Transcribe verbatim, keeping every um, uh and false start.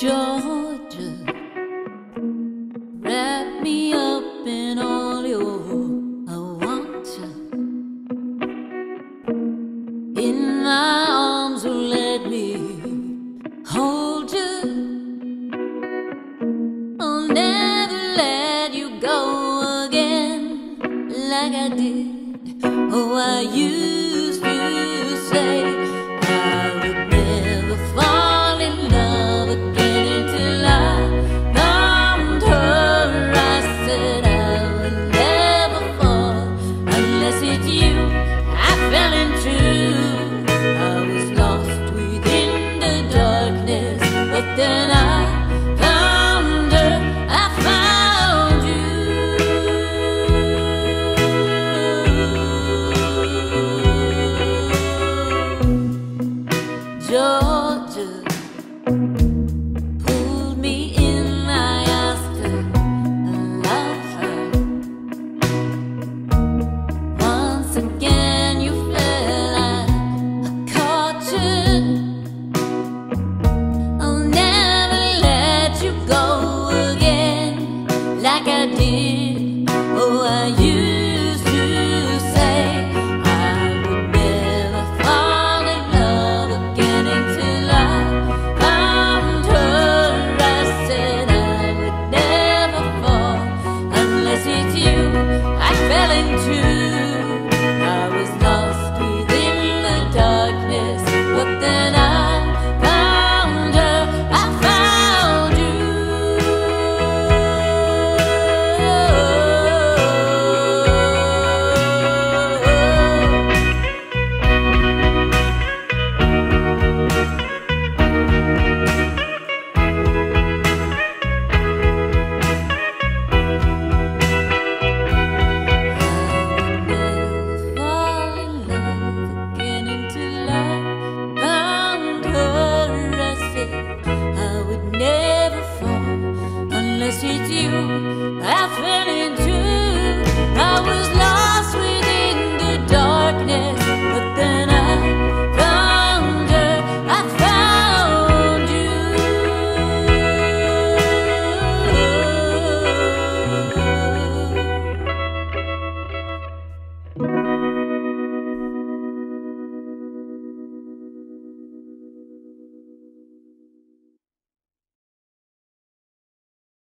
Georgia, wrap me up in all your I want you. In my arms, will let me hold you. I'll never let you go again like I did. Oh, I used to say I would never fall in love again until I found her. I said I would never fall unless it's you I fell into. I was lost within the darkness, but then I found her. I found you, Georgia. Pulled me in, I asked her, I love her. Once again you felt like a caution. I'll never let you go again like I did. Oh, I used to say I would never fall in love again until I found her. I said I would never fall unless it's you I fell into. I was lost within the darkness, but then I found her. I found unless it's you I fell into.